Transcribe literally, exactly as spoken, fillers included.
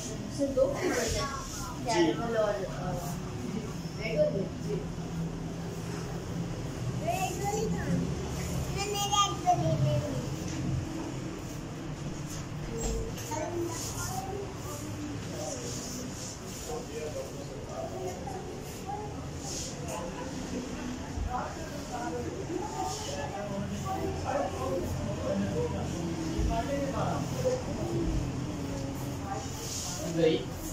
Sir दो flavours हैं, caramel और रेड और जी। रेड वाली कहाँ? मैंने रेड वाली ले ली। गई